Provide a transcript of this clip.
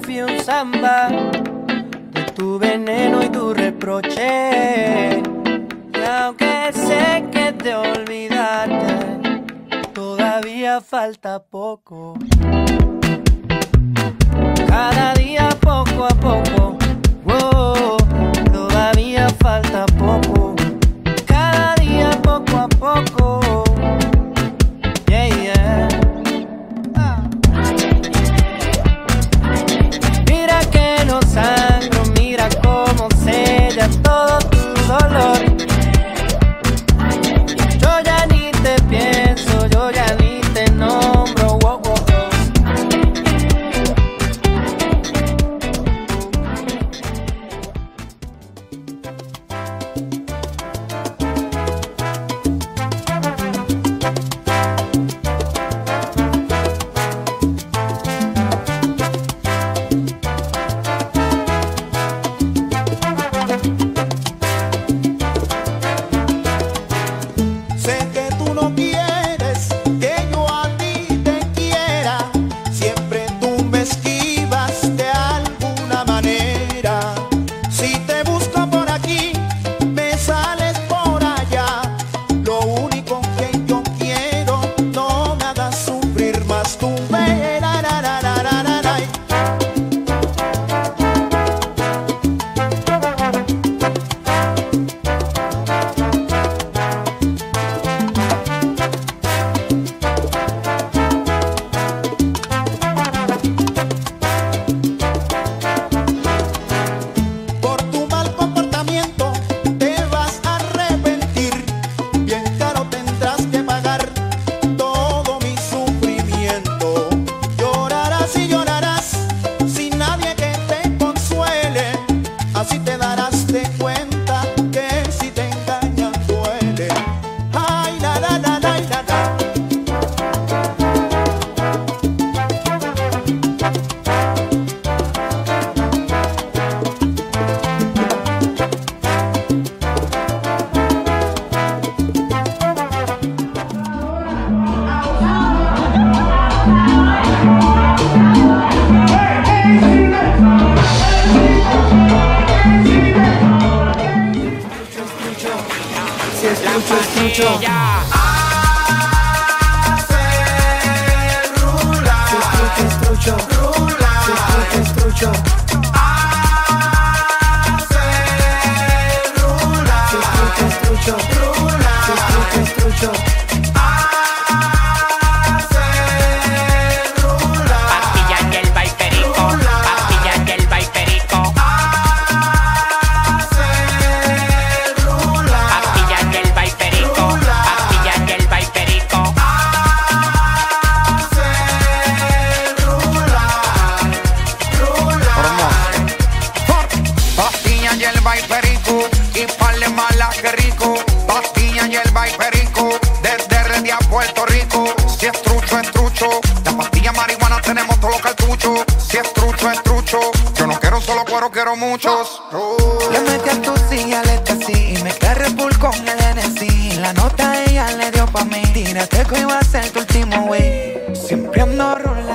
escribí un samba de tu veneno y tu reproche. Y aunque sé que te olvidaste, todavía falta poco. Cada día poco a poco, wow, todavía falta poco. Cada día poco a poco, yeah, yeah. Mira que no sangro, mira cómo sella todo tu dolor. Yo ya ni te pienso, yo ya ni te nombro, wow, wow, wow. Quiero muchos. Le metí a tu silla, le así y me Red Bull con el NC. La nota ella le dio pa' mí. Tírate que iba a ser tu último wey. Siempre ando rulando.